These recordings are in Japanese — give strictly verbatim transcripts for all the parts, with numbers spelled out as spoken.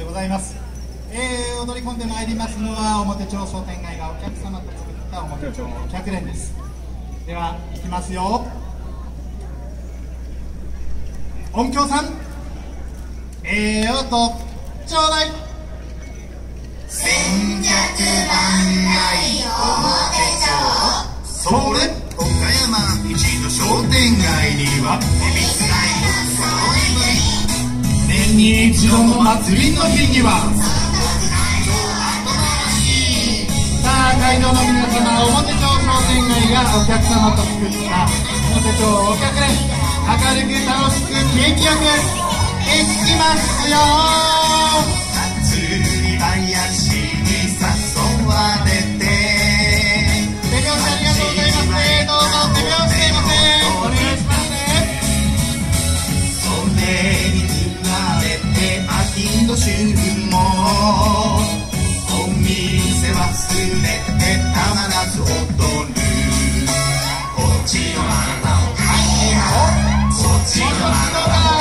ございます。えー、踊り込んでまいりますのは表町商店街がお客様と作った表町客連です。ではいきますよ。音響さん、ええー、音ちょうだい。 千客万来表町、それ岡山一の商店街には恵比寿街の揃い踏み、年に一度の祭りの日にはさあ会場の皆様、表町商店街がお客様と作った表町お客連、明るく楽しく景気よくいきますよ。 祭り林に誘われて、 手拍子ありがとうございますね。どうぞ手拍子すいません、お願いしますね。 それにつられて秋の旬もお店忘れてたまらず踊る、こっちのあなたを変えよ、こっちのあなたを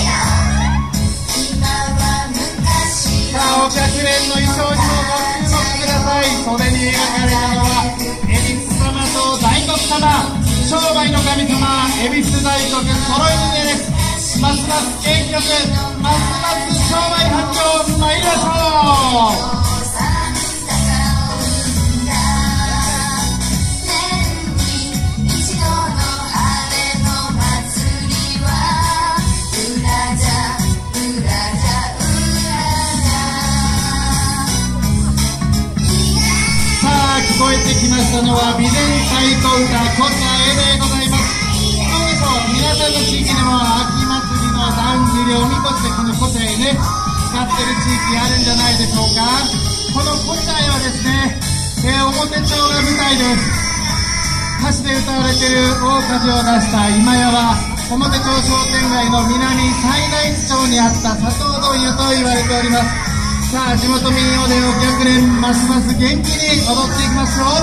さあお客連の衣装にもご注目ください。袖に描かれたのは恵比寿様と大黒様、商売の神様恵比寿大黒揃い逃げです。ますます景気よく、ますます商売繁盛、参りましょう。聞こえてきましたのは備前太鼓歌答えでございます。どうでしょう、皆さんの地域でも秋祭りのだんじりを見越してこの答えね、使ってる地域あるんじゃないでしょうか。この答えはですね、えー、表町が舞台です。歌詞で歌われている大火事を出した今屋は表町商店街の南最大町にあった砂糖問屋と言われております。さあ地元民謡でお客連ますます元気に踊っていきましょう。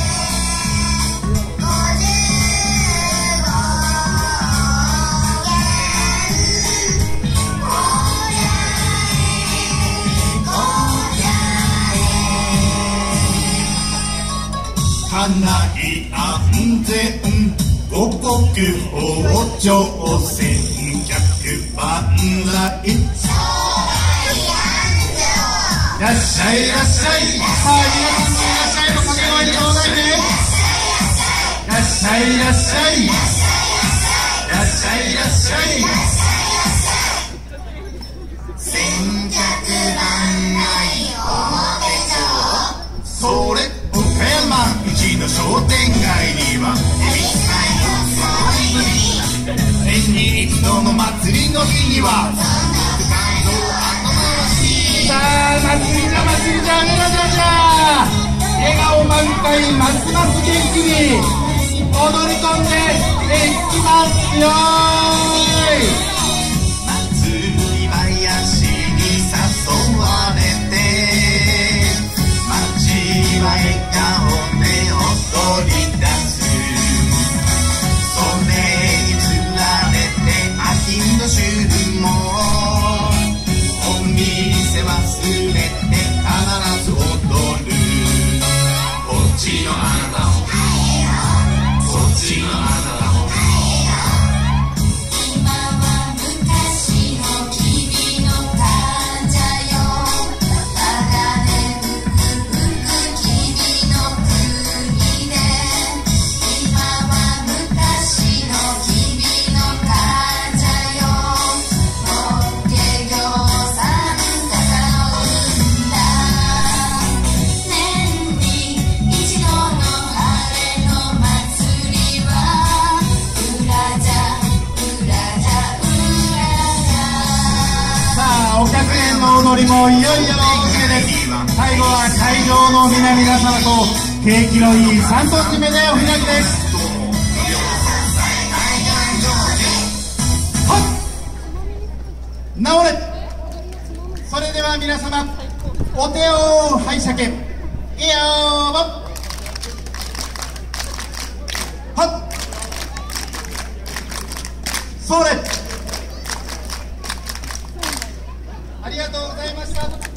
家内安全五穀豊穣、千客万来、いらっしゃいいらっしゃい。 さあ皆さんのいらっしゃいの掛け声でちょうだいね。 いらっしゃいいらっしゃいいらっしゃいいらっしゃい。千客万来表町、それ岡山一の商店街には恵比寿街の揃い踏み、年に一度の祭りの日にはさあ祭りじゃ祭りじゃあげらじゃじゃ笑顔満開、ますます元気に踊り込んでいきますよー。 祭り林に誘われて、街は笑顔で踊り出す、それにつられて秋の旬もお店忘れて必ず踊る、こっちのあなたをこっちのあなたを今は昔の君の患者よ、鋼ふくふく君の国で、今は昔の君の患者よ、法華経さん年に一度の晴れの祭りは裏じゃ裏じゃ裏じゃ。 さあお客連の踊りもいよいよお別れです。最後は会場の皆々様と景気のいい三本締めでお開きです。はっ直れ。それでは皆様お手を拝借、いよーもはっそれありがとうございました。